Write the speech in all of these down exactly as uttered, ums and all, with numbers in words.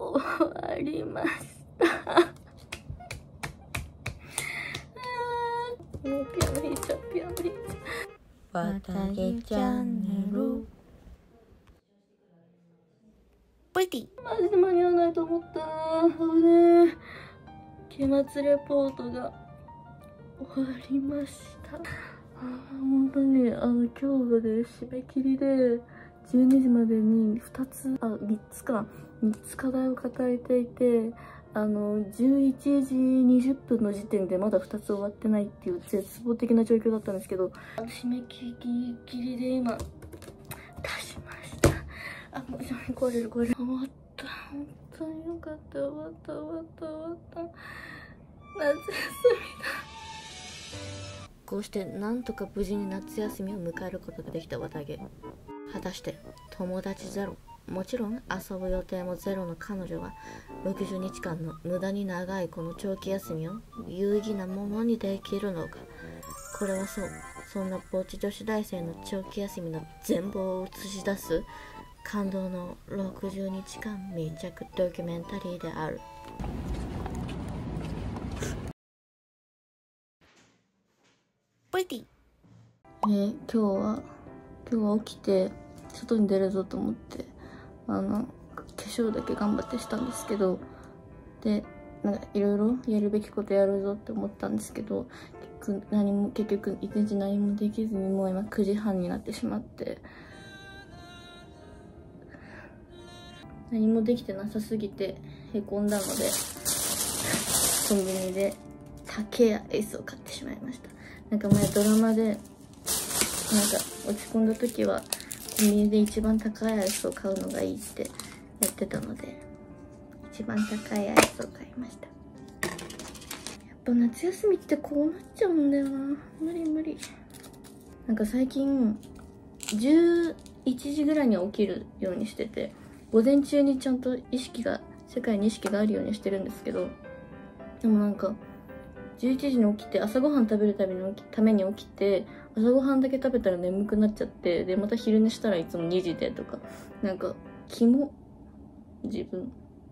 終わりました。もうピアノ弾いちゃう、ピアノ弾いちゃう。わたげチャンネルプリティ。マジで間に合わないと思った。あのね、期末レポートが終わりました。あ本当にあの今日がね締め切りでじゅうにじまでにふたつあみっつかみっつ課題を抱えていて、あのじゅういちじにじゅっぷんの時点でまだふたつ終わってないっていう絶望的な状況だったんですけど、締め切りギリギリで今出しました。あもう壊れる壊れる。終わった、本当によかった。終わった終わった終わった。夏休みだ。こうしてなんとか無事に夏休みを迎えることができたわたげ。果たして友達ゼロ、もちろん遊ぶ予定もゼロの彼女はろくじゅうにちかんの無駄に長いこの長期休みを有意義なものにできるのか。これはそう、そんなぼっち女子大生の長期休みの全貌を映し出す感動のろくじゅうにちかん密着ドキュメンタリーである。プリティ。えー、今日は今日は起きて外に出るぞと思ってあの化粧だけ頑張ってしたんですけど、でなんかいろいろやるべきことやるぞって思ったんですけど、結局何も結局一日何もできずにもう今くじはんになってしまって、何もできてなさすぎてへこんだのでコンビニで高いアイスを買ってしまいました。なんか前ドラマでなんか落ち込んだ時はコンビニで一番高いアイスを買うのがいいってやってたので、一番高いアイスを買いました。やっぱ夏休みってこうなっちゃうんだよな。無理無理。なんか最近じゅういちじぐらいに起きるようにしてて、午前中にちゃんと意識が世界に意識があるようにしてるんですけど、でもなんかじゅういちじに起きて朝ごはん食べるために起きために起きて朝ごはんだけ食べたら眠くなっちゃって、でまた昼寝したらいつもにじでとか、なんかキモ自分。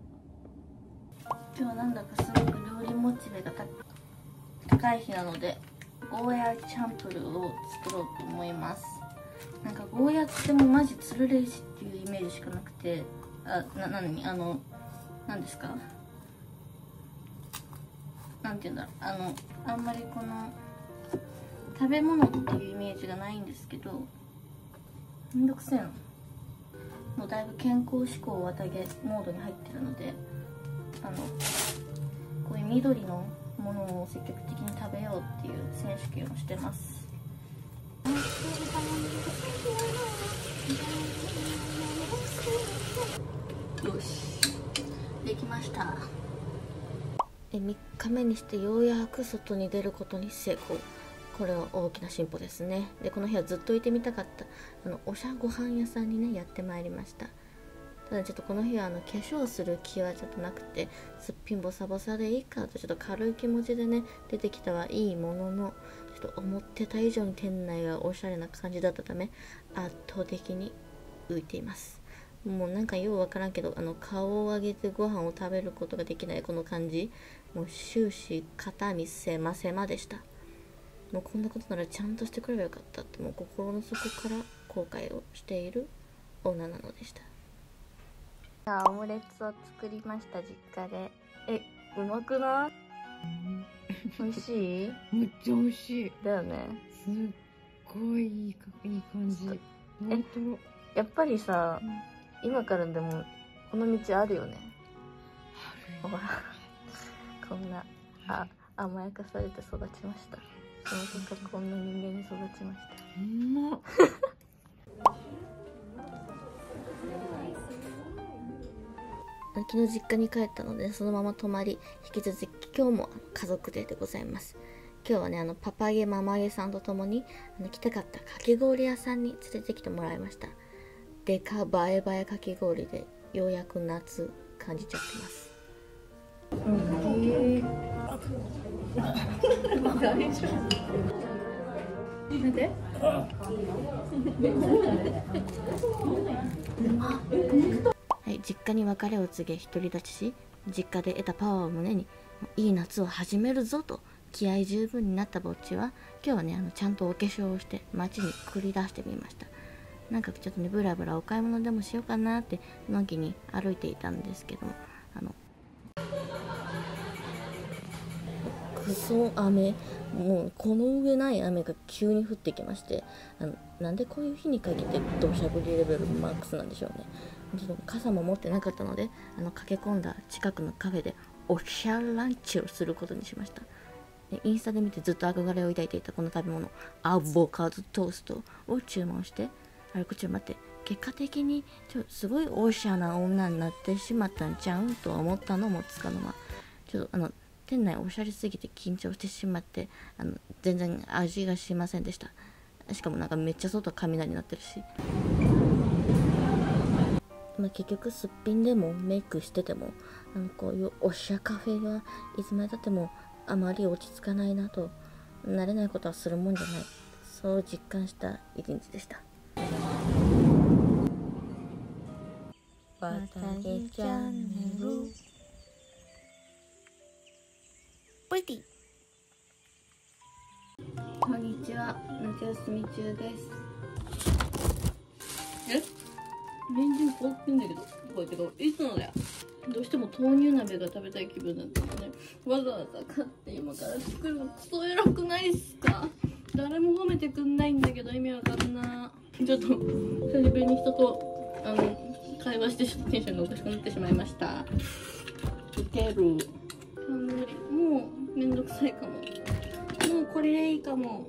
今日はなんだかすごく料理モチベが高い日なのでゴーヤーチャンプルーを作ろうと思います。なんかゴーヤーってもうマジつるれ石っていうイメージしかなくて、あな何あの何ですか、なんて言うんだろう、あのあんまりこの食べ物っていうイメージがないんですけど、めんどくせえの。もうだいぶ健康志向わたげモードに入ってるので、あのこういう緑のものを積極的に食べようっていう選手権をしてます。よしできました。みっかめにしてようやく外に出ることに成功。これは大きな進歩ですね。でこの日はずっといてみたかったあのおしゃごはん屋さんにねやってまいりました。ただちょっとこの日はあの化粧する気はちょっとなくて、すっぴんボサボサでいいかとちょっと軽い気持ちでね出てきたはいいものの、ちょっと思ってた以上に店内がおしゃれな感じだったため圧倒的に浮いています。もうなんかようわからんけど、あの顔を上げてご飯を食べることができないこの感じ、もう終始肩身狭狭でした。もうこんなことならちゃんとしてくればよかったってもう心の底から後悔をしている女なのでした。さあオムレツを作りました、実家で。え、うまくない？美味しい？ めっちゃ美味しい。 だよね。 すっごいいいかいい感じ。 え、やっぱりさ、うん、今からでもこの道あるよね。ほらこんなあ甘やかされて育ちました。その結果こんな人間に育ちました。 うまっ昨日実家に帰ったのでそのまま泊まり、引き続き今日も家族ででございます。今日はねあのパパゲママゲさんとともにあの来たかったかき氷屋さんに連れてきてもらいました。でか映え映えかき氷でようやく夏感じちゃってます。うん、へ大丈夫。見て。はい、 回実家に別れを告げ独り立ちし、実家で得たパワーを胸にいい夏を始めるぞと気合十分になったぼっちは、今日はねあのちゃんとお化粧をして街に繰り出してみました。なんかちょっとねブラブラお買い物でもしようかなってのんきに歩いていたんですけども、あのクソ雨、もうこの上ない雨が急に降ってきまして、あのなんでこういう日に限って土砂降りレベルマックスなんでしょうね。ちょっと傘も持ってなかったので、あの駆け込んだ近くのカフェでおしゃランチをすることにしました。でインスタで見てずっと憧れを抱いていたこの食べ物、アボカドトーストを注文して、あれこっちょ待って、結果的にちょすごいおしゃな女になってしまったんちゃうんと思ったのもつかの間、ちょっとあの店内おしゃれすぎて緊張してしまって、あの全然味がしませんでした。しかもなんかめっちゃ外雷になってるし、まあ、結局すっぴんでもメイクしてても、あのこういうおしゃカフェはいつまでたってもあまり落ち着かないなと、慣れないことはするもんじゃない、そう実感した一日でした。バタゲチャンネルプリティ。こんにちは、夏休み中です。えレンジ凍ってんだけど、これけどいつのだよ。どうしても豆乳鍋が食べたい気分なんですね。わざわざ買って今から作るのクソ偉くないっすか。誰も褒めてくんないんだけど意味わかんな。ちょっと久しぶりに人とあの会話してちょっとテンションがおかしくなってしまいました。いける。あ無理、もうめんどくさいかも。もうこれでいいかも。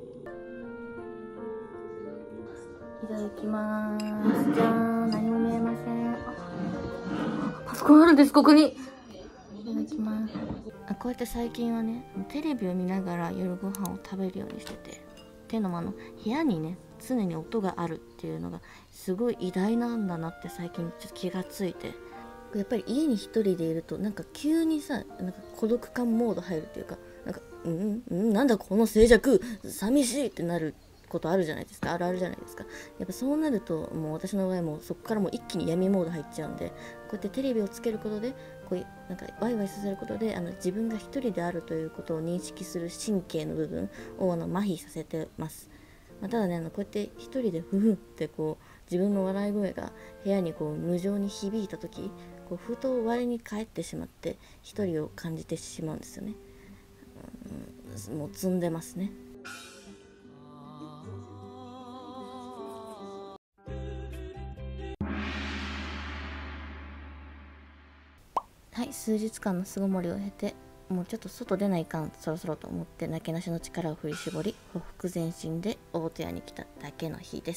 いただきまーす。じゃーん、何も見えません。あ、パソコンあるんです、ここに。いただきます。あ、こうやって最近はね、テレビを見ながら夜ご飯を食べるようにしてて、っていうのもあの部屋にね常に音があるっていうのがすごい偉大なんだなって最近ちょっと気がついて、やっぱり家に一人でいるとなんか急にさ、なんか孤独感モード入るっていうか、なんかうんうんなんだこの静寂寂しいってなることあるじゃないですか。あるあるじゃないですか。やっぱそうなるともう私の場合もそこからもう一気に闇モード入っちゃうんで、こうやってテレビをつけることでこういうなんかワイワイさせることで、あの自分が一人であるということを認識する神経の部分をあの麻痺させてます。まあ、ただね、あのこうやって一人でフフってこう自分の笑い声が部屋にこう無情に響いた時、こうふと我に返ってしまって一人を感じてしまうんですよね。うん、もう積んでますね。はい、数日間の巣ごもりを経て、もうちょっと外出ないかんそろそろと思ってなけなしの力を振り絞り、ほふ前進で大戸屋に来ただけの日です。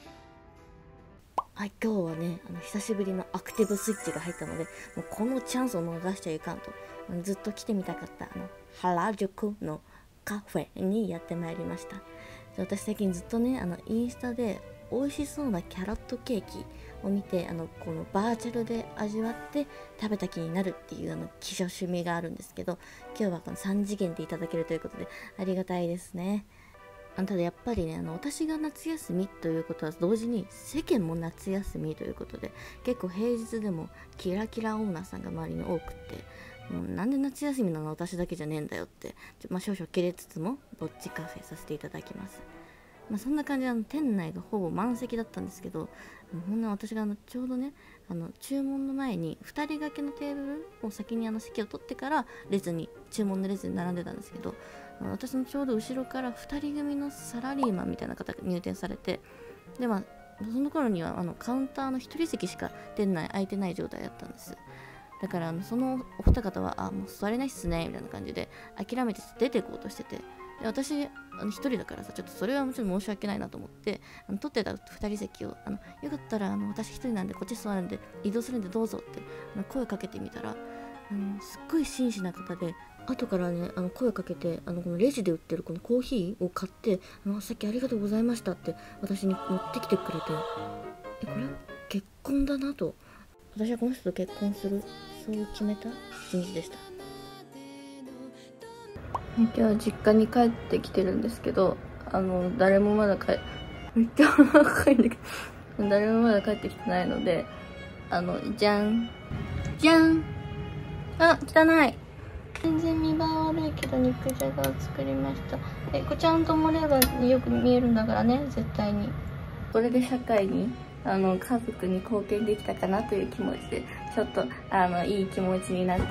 はい、今日はねあの久しぶりのアクティブスイッチが入ったので、もうこのチャンスを逃しちゃいかんと、ずっと来てみたかったあの原宿のカフェにやってまいりました。私最近ずっとねあのインスタで美味しそうなキャロットケーキを見て、あのこのバーチャルで味わって食べた気になるっていうあの希少趣味があるんですけど、今日はこのさん次元でいただけるということでありがたいですね。あただやっぱりね、あの私が夏休みということは同時に世間も夏休みということで、結構平日でもキラキラオーナーさんが周りに多くって、もうなんで夏休みなの私だけじゃねえんだよって、まあ、少々切れつつもぼっちカフェさせていただきます。まあ、そんな感じであの店内がほぼ満席だったんですけど、ほんな私があのちょうどねあの注文の前にふたり掛けのテーブルを先にあの席を取ってから列に注文の列に並んでたんですけど、私のちょうど後ろからふたり組のサラリーマンみたいな方が入店されて、でまあその頃にはあのカウンターのひとり席しか店内空いてない状態だったんです。だからあのそのお二方はあもう座れないっすねみたいな感じで諦めて出ていこうとしてて、で私あの一人だからさ、ちょっとそれはもちろん申し訳ないなと思って、あの取ってたふたり席をあのよかったらあの私一人なんでこっち座るんで移動するんでどうぞってあの声かけてみたら、あのすっごい真摯な方で、後からねあの声かけて、あのこのレジで売ってるこのコーヒーを買ってあのさっきありがとうございましたって私に持ってきてくれて、えこれ結婚だなと、私はこの人と結婚する、そう決めた一日でした。今日は実家に帰ってきてるんですけど、あの誰もまだ帰めっちゃ若いんだけど誰もまだ帰ってきてないので、 あの、じゃん。じゃん。あ、汚い。全然見栄え悪いけど肉じゃがを作りました。え、これちゃんと盛ればよく見えるんだからね、絶対に。これで社会に、あの、家族に貢献できたかなという気持ちで、ちょっと、あの、いい気持ちになって、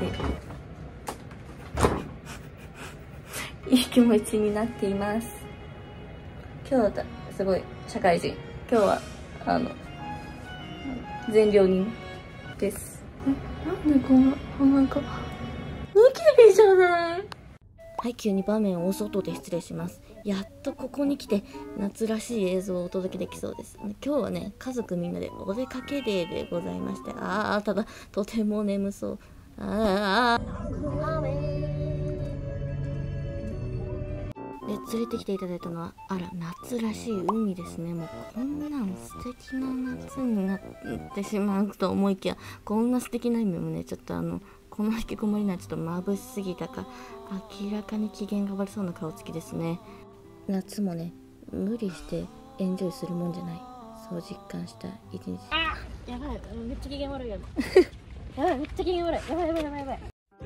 いい気持ちになっています。今日はすごい社会人。今日は、あの、善良人です。え、なんでこんな、なんか、ニキビじゃない。はい、急に場面を外で失礼します。やっとここに来て夏らしい映像をお届けできそうです。今日はね、家族みんなでお出かけデーでございまして、ああ、ただとても眠そう。ああ。で、連れてきていただいたのは、あら、夏らしい海ですね。もうこんなん素敵な夏になってしまうと思いきや、こんな素敵な海もね、ちょっとあの、この引きこもりにはちょっと眩しすぎたか、明らかに機嫌が悪そうな顔つきですね。夏もね、無理してエンジョイするもんじゃない。そう実感した一日。 あ、やばい、めっちゃ機嫌悪いやん。やばい、めっちゃ機嫌悪い。やばいやばいやばいやばい。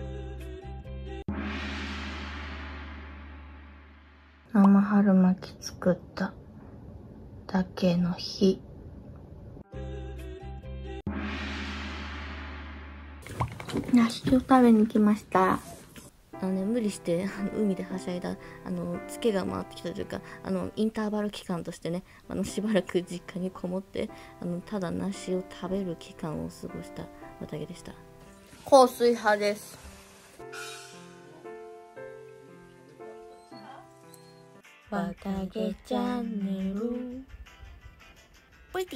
生春巻き作っただけの日。梨を食べに来ました。あのね、無理してあの海ではしゃいだあのツケが回ってきたというか、あのインターバル期間としてね、あのしばらく実家にこもってあのただ梨を食べる期間を過ごした綿毛でした。香水派です。綿毛チャンネルポイティ。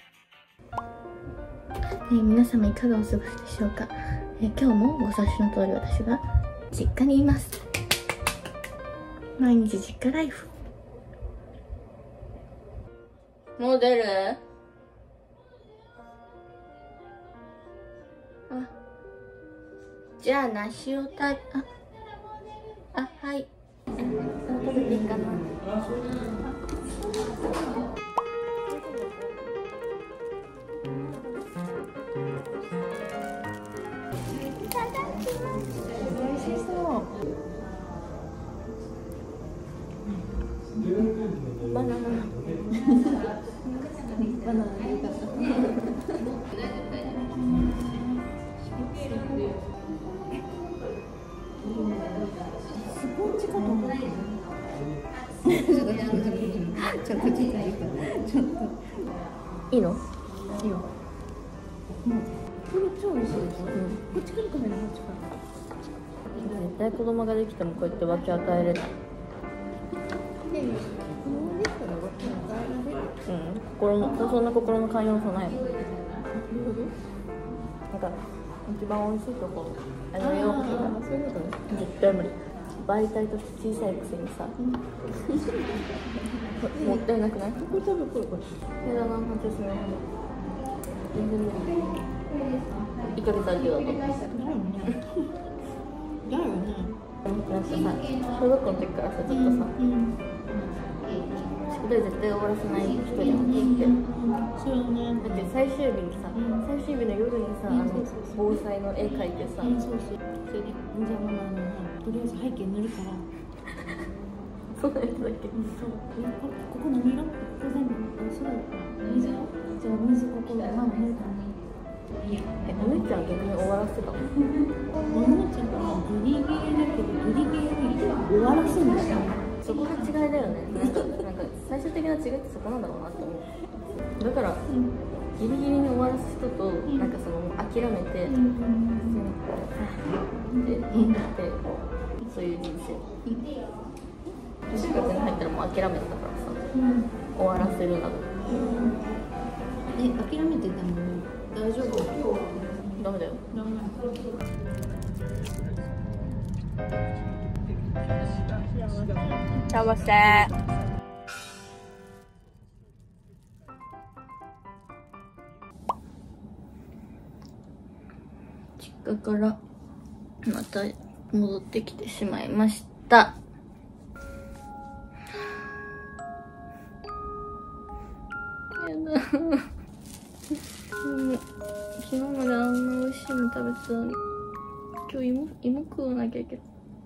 えー、皆様いかがお過ごしでしょうか。えー、今日もご察しの通り私は実家にいます。毎日実家ライフ。もう出る？あ、じゃあ梨をた、あ、あ、はい。食べていいかな。バナナ。バナナでよかった。スポンジかと思った。ちょっとちょっとちょっとちょっとちょっとちょっといいの？いいよ。うん。これ超美味しいでしょ。うん。こっちからかな、こっちから。絶対子供ができてもこうやって分け与えれない。うん、心のそんな心の寛容さないもん。なんか一番美味しいところ、あのようそういうことね。絶対無理。媒体として小さいくせにさ、もったいなくない？これ食べこれこれ。それだな、私の全然無理。いっかげつだけだと。だよね。だよね。なんかさ、小学校の時からさ、ずっとさ、うんうん宿題絶対終わらせない人じゃんって。そうね。だって最終日にさ、最終日の夜にさ、あの防災の絵描いてさ、そうそう。それで、じゃあママあのね、とりあえず背景塗るから。そんなやつだっけ？そう。ここ何色？ここ全部。あ、そうだ。水色？じゃあ水ここママ塗るからね。え、お姉ちゃん逆に終わらせたの？お姉ちゃんがギリギリだけどギリギリに終わらせるんだよ。そこが違いだよね。なんか、なんか最終的な違いってそこなんだろうなって思う。だから、うん、ギリギリに終わらす人と、うん、なんかその諦めて、うん、って言って、そういう人生。中学に入ったらもう諦めてたからさ、うん、終わらせるなど。うん、え、諦めてても大丈夫？ダメだよ。ダメ。幸せ。実家からまた戻ってきてしまいました。やだ。うん、 飯食べてたのに今日芋芋食わなきゃいけない。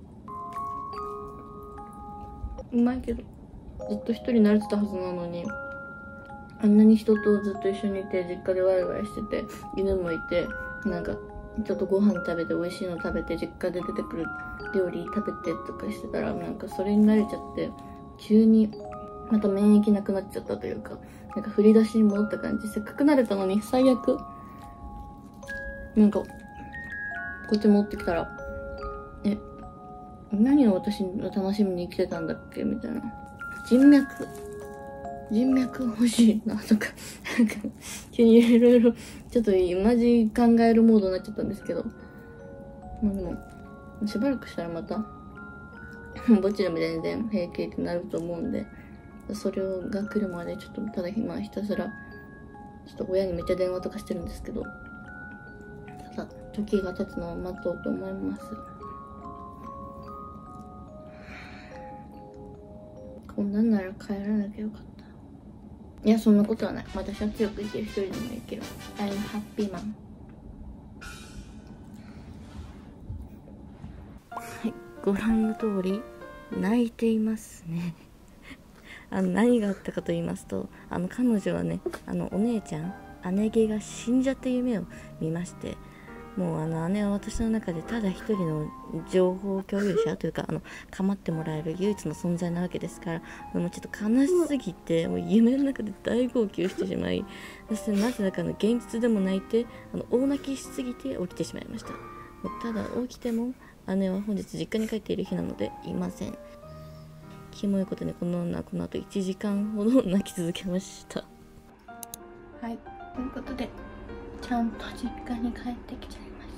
うまいけどずっと一人慣れてたはずなのに、あんなに人とずっと一緒にいて実家でワイワイしてて犬もいて、なんかちょっとご飯食べて美味しいの食べて実家で出てくる料理食べてとかしてたら、なんかそれに慣れちゃって急にまた免疫なくなっちゃったというか、なんか振り出しに戻った感じ。せっかく慣れたのに最悪。なんかこっち戻ってきたら、え何を私の楽しみに生きてたんだっけみたいな。人脈人脈欲しいなとかなんか急にいろいろちょっとマジ考えるモードになっちゃったんですけど、まあでもしばらくしたらまたぼっちでも全然平気ってなると思うんで、それが来るまでちょっとただ今ひたすらちょっと親にめっちゃ電話とかしてるんですけど、ただ時が経つのを待とうと思います。こんなんなら帰らなきゃよかった。いや、そんなことはない。私は強く生きる、一人でも生きる。I'm happy man。はい、ご覧の通り泣いていますねあの何があったかと言いますと、あの彼女はね、あのお姉ちゃん姉毛が死んじゃった夢を見まして、もうあの姉は私の中でただ一人の情報共有者というか、あの構ってもらえる唯一の存在なわけですから、もうちょっと悲しすぎて、もう夢の中で大号泣してしまい、そしてなぜだかの現実でも泣いて、あの大泣きしすぎて起きてしまいました。もうただ起きても姉は本日実家に帰っている日なのでいません。キモいことにこの女はこの後いちじかんほど泣き続けました。はい、ということでちゃんと実家に帰ってきちゃいました。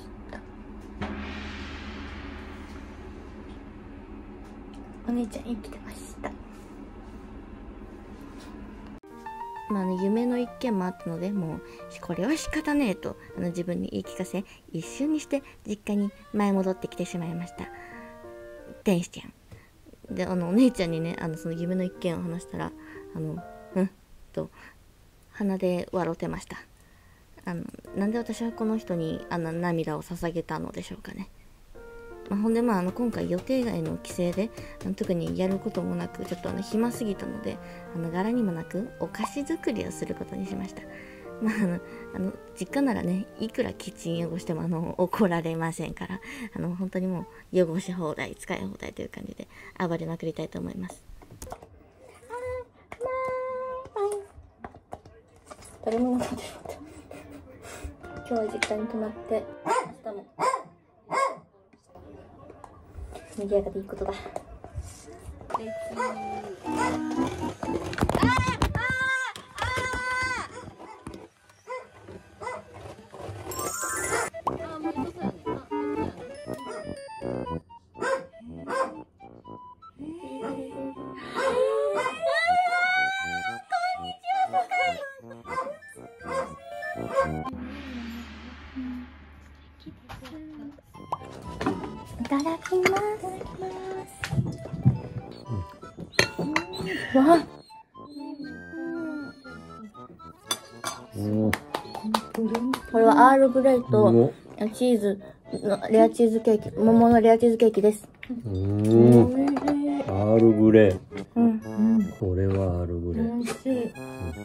お姉ちゃん生きてました。まあ、あの夢の一件もあったので、もうこれは仕方ねえとあの自分に言い聞かせ、一瞬にして実家に前戻ってきてしまいました。天使ちゃんで、あのお姉ちゃんにね、あのその夢の一件を話したら、あのうんと鼻で笑ってました。あのなんで私はこの人にあんな涙を捧げたのでしょうかね。まあ、ほんでまああの今回予定外の帰省であの特にやることもなく、ちょっとあの暇すぎたので、あの柄にもなくお菓子作りをすることにしました。まああのあの実家ならね、いくらキッチン汚してもあの怒られませんから、あの本当にもう汚し放題使い放題という感じで暴れまくりたいと思います。誰もいなかった。今日は実家に泊まって明日も賑やかでいいことだ。いただきます。わあ、これはアールグレイとチーズのレアチーズケーキ、桃のレアチーズケーキです。 うん、アールグレイ。 うん、 これはアールグレイ。 美味しい。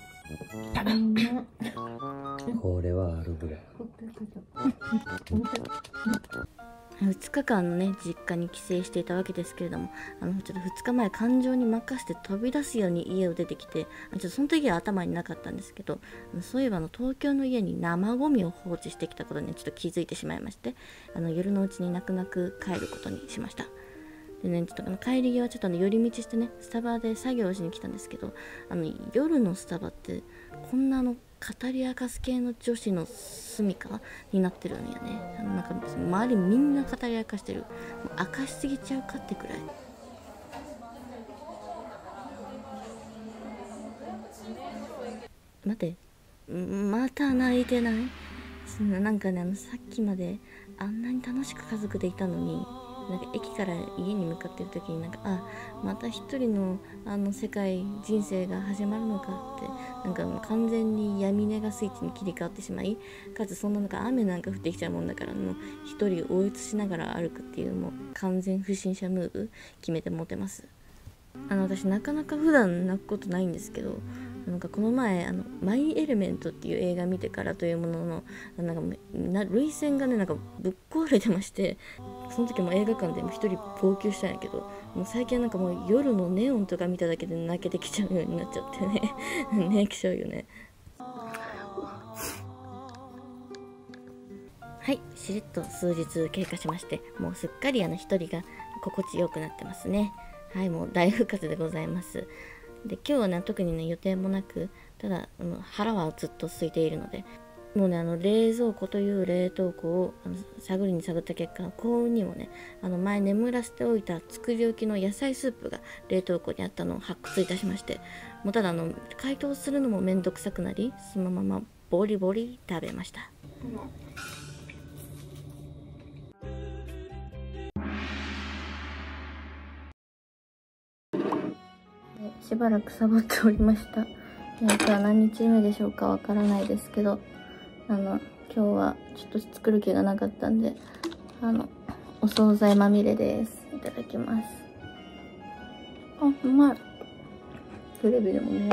これはアールグレイ。 ふつかかんのね実家に帰省していたわけですけれども、あのちょっとふつかまえ感情に任せて飛び出すように家を出てきて、ちょっとその時は頭になかったんですけど、そういえばあの東京の家に生ゴミを放置してきたことにちょっと気づいてしまいまして、あの夜のうちに泣く泣く帰ることにしました。でね、ちょっとあの帰り際ちょっとあの寄り道してねスタバで作業をしに来たんですけど、あの夜のスタバってこんなあの語り明かす系の女子の住処になってるんやね。あのなんか周りみんな語り明かしてる。もう明かしすぎちゃうかってくらい。待って、また泣いてない？なんかね、あのさっきまであんなに楽しく家族でいたのに、 なんか駅から家に向かってる時になんか、あ、また一人のあの世界人生が始まるのかって、なんかもう完全に闇ネガスイッチに切り替わってしまい、かつそんな中雨なんか降ってきちゃうもんだから、もう一人応援しながら歩くっていう、もう完全不審者ムーブ決めて持てます。あの私なかなか普段泣くことないんですけど、なんかこの前あのマイ・エレメントっていう映画見てからというものの、なんかな涙腺がねなんかぶっ壊れてまして、その時も映画館で一人号泣したんやけど、もう最近なんかもう夜のネオンとか見ただけで泣けてきちゃうようになっちゃってねねきちゃうよね。はい、しれっと数日経過しまして、もうすっかりあの一人が心地よくなってますね。はい、もう大復活でございます。で、今日はね、特にね、予定もなく、ただ、あの腹はずっと空いているので、もうね、あの、冷蔵庫という冷凍庫をあの探りに探った結果、幸運にもね、あの、前眠らせておいた作り置きの野菜スープが冷凍庫にあったのを発掘いたしまして、もうただ、あの、解凍するのもめんどくさくなり、そのままボリボリ食べました。しばらくサボっておりました。今日は何日目でしょうかわからないですけど、あの、今日はちょっと作る気がなかったんで、あの、お惣菜まみれです。いただきます。あ、うまい。テレビでもね。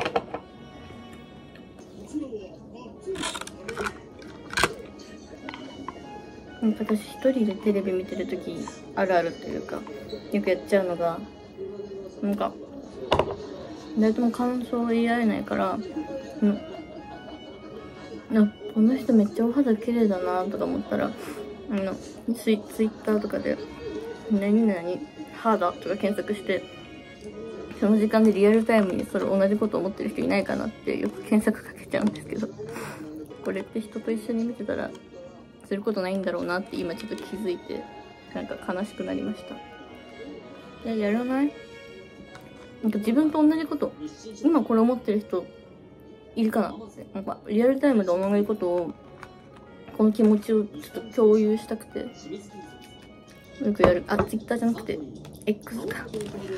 私一人でテレビ見てるときあるあるというか、よくやっちゃうのが、なんか、誰とも感想を言い合えないから、うん、あ、この人めっちゃお肌綺麗だなとか思ったら、あのツイ、ツイッターとかで「何々肌」とか検索して、その時間でリアルタイムにそれ同じこと思ってる人いないかなってよく検索かけちゃうんですけど、これって人と一緒に見てたらすることないんだろうなって今ちょっと気づいて、なんか悲しくなりました。いや、やらない？なんか自分と同じこと、今これ思ってる人いるかなって、なんかリアルタイムで同じことを、この気持ちをちょっと共有したくて、よくやる。あ、ツイッターじゃなくて X か。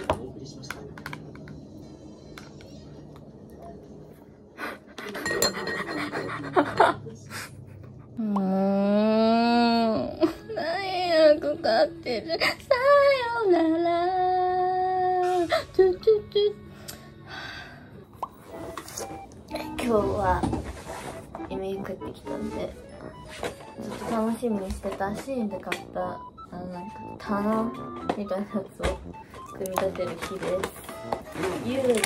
もう何やかかってる。さよなら。トゥトゥトゥ。今日は夢帰ってきたんで、ちょっと楽しみにしてたシーンで買ったあのなんか棚みたいなやつを組み立てる日です。優が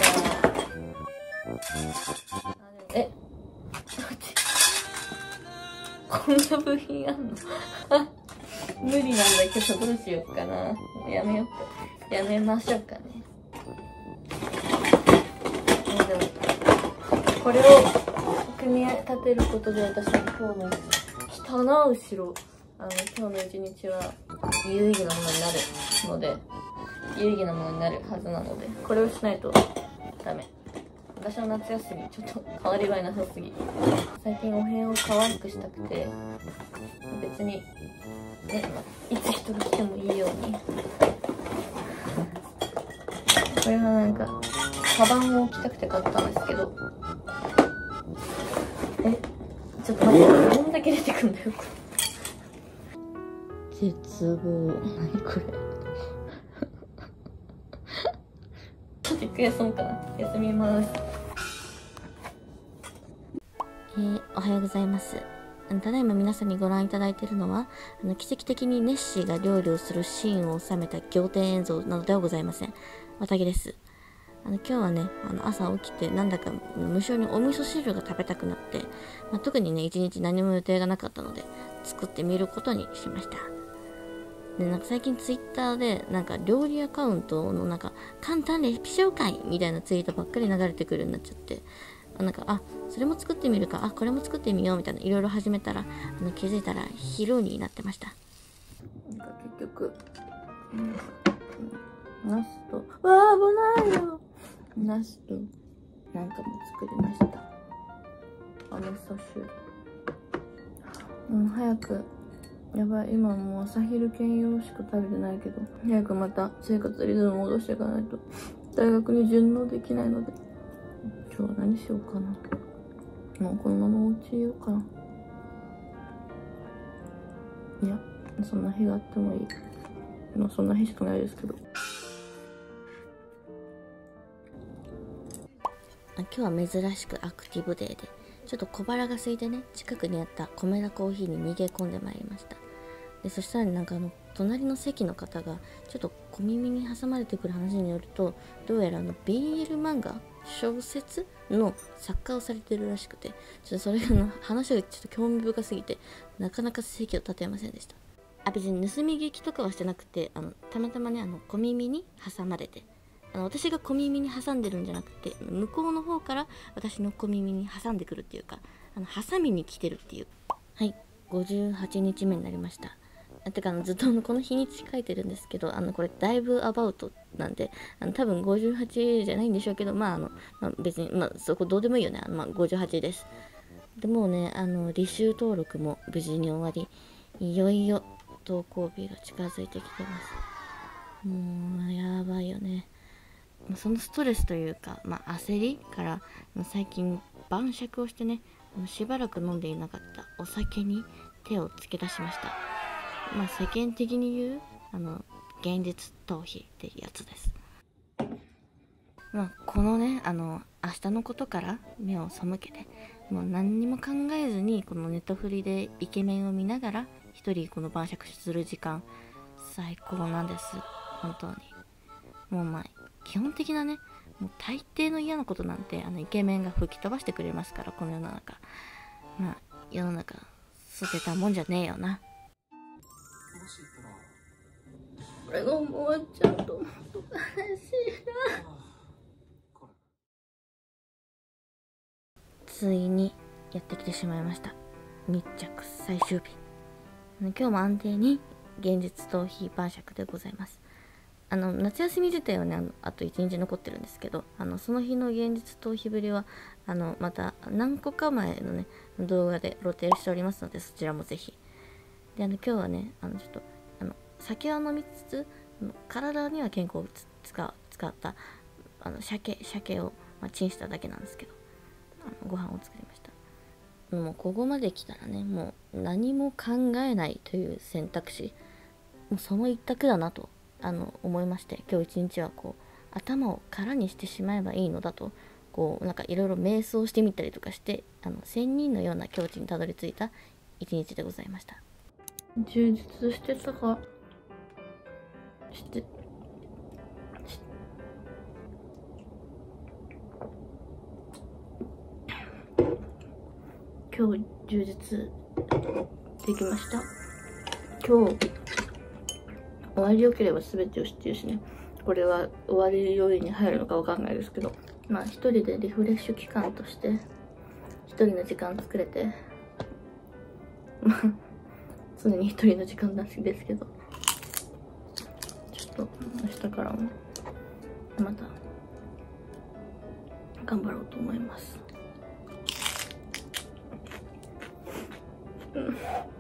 えこんな部品あんの無理なんだけど、どうしようかな。やめようか。やめましょうかね。でもこれを組み立てることで、私は今日の汚い後ろ、あの今日の一日は有意義なものになるので、有意義なものになるはずなので、これをしないとダメ。私の夏休みちょっと変わり映えなさすぎ。最近お部屋を可愛くしたくて、別にね、いつ人が来てもいいように。これはなんかカバンを置きたくて買ったんですけど、え、ちょっと待って、どんだけ出てくんだよこれ。絶望。何これちょっと一回休もうかな。休みます。えー、おはようございます。ただいま皆さんにご覧いただいているのは、あの奇跡的にネッシーが料理をするシーンを収めた仰天映像などではございません。わたげです。あの今日はね、あの朝起きてなんだか無性にお味噌汁が食べたくなって、まあ、特にね一日何も予定がなかったので作ってみることにしました。でなんか最近ツイッターでなんか料理アカウントのなんか簡単レシピ紹介みたいなツイートばっかり流れてくるようになっちゃって、なんかあそれも作ってみるか、あこれも作ってみようみたいないろいろ始めたら、あの気づいたら昼になってました。なんか結局、うん、ナスとわあ危ないよ。ナスとなんかも作りました。お味噌汁。うん、早くやばい、今もう朝昼兼用しか食べてないけど、早くまた生活リズム戻していかないと大学に順応できないので、今日は何しようかな。もうこのままお家いようかな。いや、そんな日があってもいい。まあそんな日しかないですけど。今日は珍しくアクティブデーで、ちょっと小腹が空いてね、近くにあったコメダコーヒーに逃げ込んでまいりました。でそしたらなんかあの隣の席の方がちょっと小耳に挟まれてくる話によると、どうやらあの ビーエル 漫画小説の作家をされてるらしくて、ちょっとそれの話がちょっと興味深すぎてなかなか席を立てませんでした。あ、別に盗み聞きとかはしてなくて、あのたまたまね、あの小耳に挟まれて、あの私が小耳に挟んでるんじゃなくて、向こうの方から私の小耳に挟んでくるっていうか、あの挟みに来てるっていう。はい、ごじゅうはちにちめになりました。てかあのずっとこの日にち書いてるんですけど、あのこれだいぶアバウトなんで、あの多分ごじゅうはちじゃないんでしょうけど、まああの、まあ、別に、まあ、そこどうでもいいよね。あの、まあ、ごじゅうはちです。でもうね、あの履修登録も無事に終わり、いよいよ登校日が近づいてきてます。もうやばいよね。そのストレスというか、まあ、焦りから最近晩酌をしてね、しばらく飲んでいなかったお酒に手をつけ出しました。まあ世間的に言うあの現実逃避っていうやつです。まあこのね、あの明日のことから目を背けて、もう何にも考えずにこのネットフリでイケメンを見ながら一人この晩酌する時間、最高なんです。本当にもうまあ基本的なね、もう大抵の嫌なことなんてあのイケメンが吹き飛ばしてくれますから、この世の中。まあ世の中捨てたもんじゃねえよな。これが終わっちゃうと悲しいな。ついにやってきてしまいました、密着最終日。今日も安定に現実逃避晩酌でございます。あの夏休み自体はね、あのあといちにち残ってるんですけど、あのその日の現実逃避ぶりはあのまた何個か前のね動画で露呈しておりますので、そちらもぜひ。であの今日はね、あのちょっとあの酒を飲みつつ体には健康を使う使ったあの鮭鮭を、まあ、チンしただけなんですけど、あのご飯を作りました。もうここまで来たらね、もう何も考えないという選択肢、もうその一択だなとあの思いまして、今日一日はこう頭を空にしてしまえばいいのだと、こうなんかいろいろ瞑想してみたりとかして、あの仙人のような境地にたどり着いた一日でございました。充実してたかして今日充実できました。今日終わりよければ全てを知っているしね、これは終わり要因に入るのかわかんないですけど、まあ一人でリフレッシュ期間として一人の時間作れて、まあ常に一人の時間なんですけど、ちょっと明日からもまた頑張ろうと思います。うん